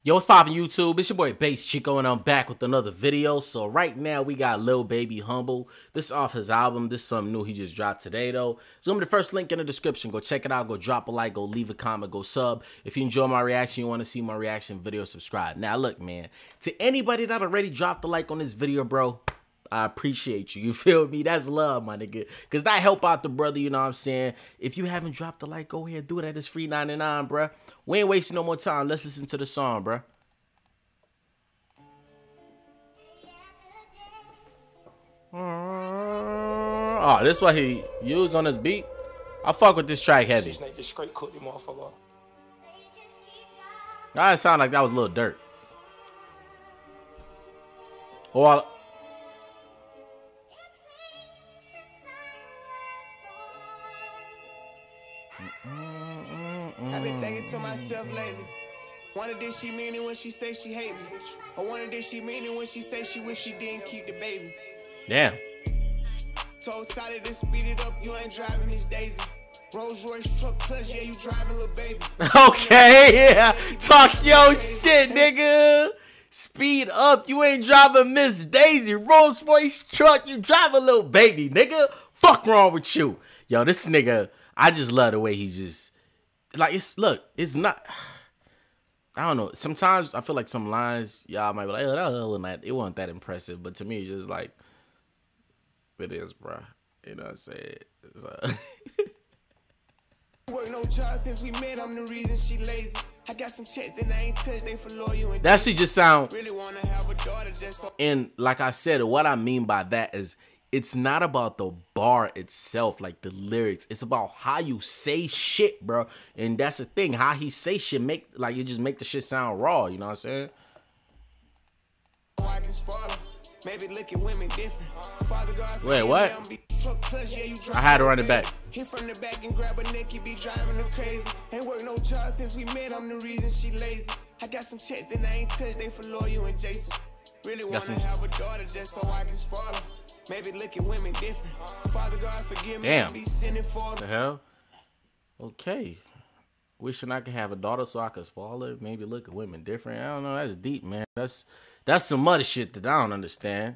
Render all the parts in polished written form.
Yo, what's poppin' YouTube? It's your boy Bass Chico and I'm back with another video. So right now we got Lil Baby Humble. This is off his album. This is something new he just dropped today though. So I'm the first link in the description. Go check it out. Go drop a like. Go leave a comment. Go sub. If you enjoy my reaction, you want to see my reaction video, subscribe. Now look, man. To anybody that already dropped a like on this video, bro, I appreciate you. You feel me? That's love, my nigga. Because that help out the brother, you know what I'm saying? If you haven't dropped a like, go ahead, do that. It's free 99, bruh. We ain't wasting no more time. Let's listen to the song, bruh. Oh, this what he used on his beat? I fuck with this track heavy. That sound like that was a little dirt. Or I've been thinking to myself lately. Wonder did she mean it when she say she hate me? Or wonder did she mean it when she say she wish she didn't keep the baby? damn. Told Sally to speed it up, you ain't driving Miss Daisy. Rolls Royce truck plus, yeah, you driving little baby. Okay, yeah. Talk your shit, nigga. Speed up, you ain't driving Miss Daisy. Rolls Royce truck, you driving little baby, nigga. Fuck wrong with you. Yo, this nigga, I just love the way he just, like, it's not, I don't know. Sometimes I feel like some lines, y'all might be like, oh, it wasn't that impressive. But to me, it's just like, it is, bro. You know what I'm saying? Work no job since we met, I'm the reason she lazy. I got some checks and I ain't touched, they for loyal and that shit just sound, really wanna have a daughter just so. and like I said, what I mean by that is, it's not about the bar itself, like the lyrics. It's about how you say shit, bro. And that's the thing. How he say shit make, like, you just make the shit sound raw. You know what I'm saying? I can spoil her. Maybe look at women different. Father God, wait, what? I had to run it back. Hit from the back and grab a neck, you be driving her crazy. Ain't work no job since we met, I'm the reason she lazy. I got some checks and I ain't touched, they for loyal and Jason. Really wanna have a daughter just so I can spoil her. Maybe look at women different. Father God, forgive me. Damn. Be sinning for The hell? Okay. Wishing I could have a daughter so I could spoil it. Maybe look at women different. I don't know. That's deep, man. That's some other shit that I don't understand.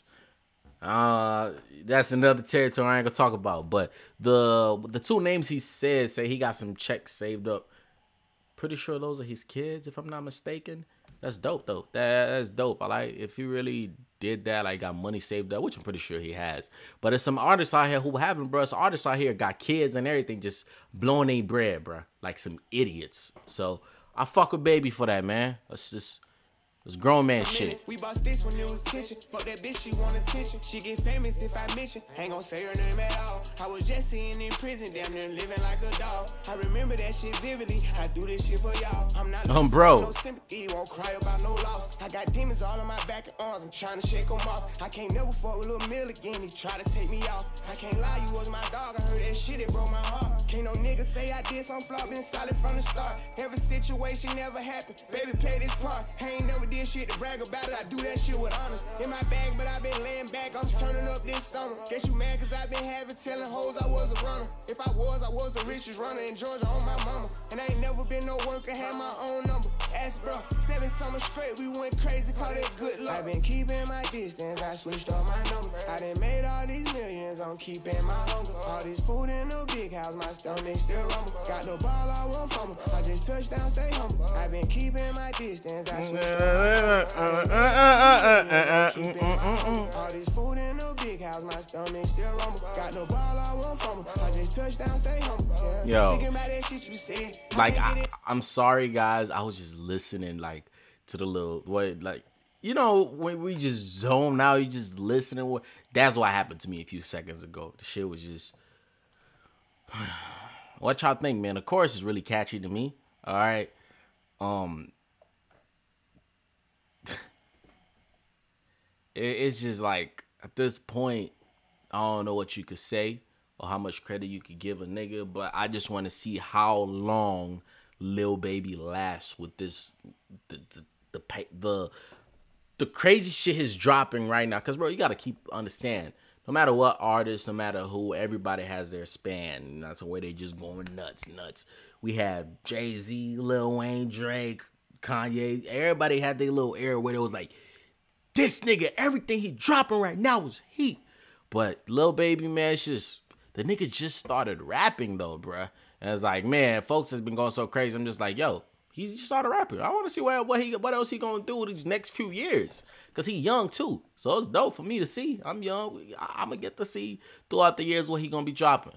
That's another territory I ain't gonna talk about. But the two names he said say he got some checks saved up. Pretty sure those are his kids, if I'm not mistaken. That's dope though. That's dope. I like if he really did that, like got money saved up, which I'm pretty sure he has. But there's some artists out here who haven't, bro. Some artists out here got kids and everything, just blowing their bread, bro. Like some idiots. So I fuck with Baby for that, man. It's grown man shit. We bought this when it was tension. Fuck that bitch, she want attention. She get famous if I mention. Ain't gon' say her name at all. I was just sitting in prison, damn near living like a dog. I remember that shit vividly. I do this shit for y'all. I'm not bro. No sympathy, won't cry about no loss. I got demons all on my back and arms. I'm trying to shake them off. I can't never fuck with Lil Mill again. He try to take me out. I can't lie, you was my dog. I heard that shit, it broke my heart. Can't no nigga say I did some flop, been solid from the start. Every situation never happened. Baby, play this part. I ain't never did shit to brag about it. I do that shit with honors. In my bag, but I been laying back. I'm turning up this summer. Guess you mad cause I been having telling hoes I was a runner. If I was the richest runner in Georgia on my mama. And I ain't never been no worker, had my own number. Ask bro, 7 summers straight, we went crazy, call that good luck. I been keeping my distance, I switched up my number. I done made all these millions, I'm keeping my hunger. All this food in the big house, my stomach still rumble. Got the ball, I won't fumble. I just touch down, stay humble. I been keeping my distance, I switched up my number. All this food in the big house, my stomach still rumble. Got the ball, I won't fumble. I just touch down, stay humble. Yo, thinking about that shit you said. like I'm sorry guys, I was just listening like to the little what, like, you know, when we just zone out, you just listening. That's what happened to me a few seconds ago. The shit was just what y'all think, man? The chorus is really catchy to me. All right. It's just like at this point, I don't know what you could say or how much credit you could give a nigga, but I just want to see how long Lil Baby lasts with this the crazy shit he's dropping right now. Cause bro, you gotta understand, no matter what artist, no matter who, everybody has their span. And that's the way they just going nuts. We have Jay-Z, Lil Wayne, Drake, Kanye, everybody had their little era where it was like, this nigga, everything he dropping right now is heat. But Lil Baby, man, it's just, the nigga just started rapping though, bruh. And it's like, man, folks has been going so crazy. I'm just like, yo, he just started rapping. I want to see what else he gonna do these next few years. Cause he young too. So it's dope for me to see. I'm young. I'm gonna get to see throughout the years what he gonna be dropping.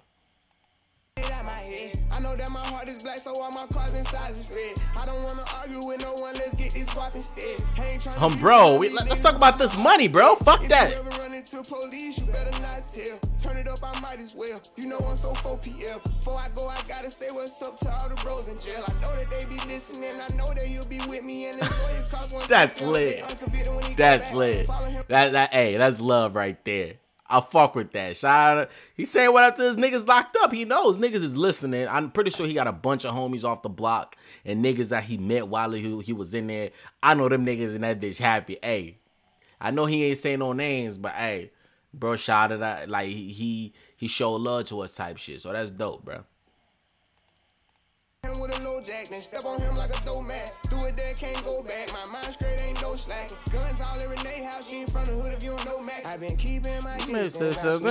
I know that my heart is black, so all my cars inside is red. I don't wanna argue with no one, let's get this guap instead. Bro, let's talk about this money, bro. Fuck that. If you ever run into police, you better not tell. Turn it up, I might as well. You know I'm so 4 p.m. Before I go, I gotta say what's up to all the bros in jail. I know that they be listening, I know that you'll be with me, and that's lit. That's lit. Hey, that's love right there. I fuck with that. Shout out. He's saying what up to his niggas locked up. He knows niggas is listening. I'm pretty sure he got a bunch of homies off the block and niggas that he met while he was in there. I know them niggas in that bitch happy. Hey, I know he ain't saying no names, but hey, bro, shout it out. Like he showed love to us type shit. So that's dope, bro. With a low jack, then step on him like a dope man. Do it there, can't go back. My mind straight, ain't no slacking. Guns all in Renee house, you in front of hood if you don't know Mac. I've been keeping my distance. All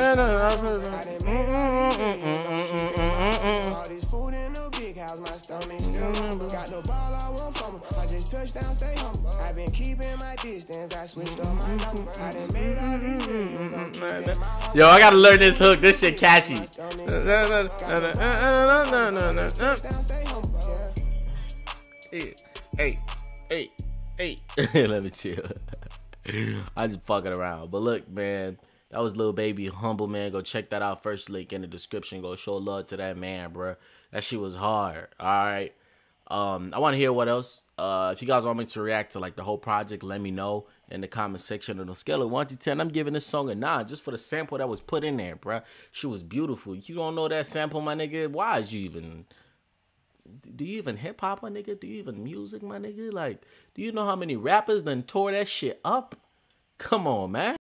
this food in the big house, my stomach still humble. Got no ball, I won't fumble. I just touch down, stay humble. I've been keeping my distance. I switched up my number. I done made all these videos. I'm keeping my Yo, I gotta learn this hook. This shit catchy. Hey. Let me chill. I just fucking around. But look, man, that was Lil Baby Humble, man. Go check that out. First link in the description. Go show love to that man, bro. That shit was hard. All right. I want to hear what else. If you guys want me to react to like the whole project, let me know in the comment section. On a scale of 1 to 10, I'm giving this song a 9 just for the sample that was put in there, bro. She was beautiful. You don't know that sample, my nigga? Why is you even? Do you even hip hop, my nigga? Do you even music, my nigga? Like, do you know how many rappers done tore that shit up? Come on, man.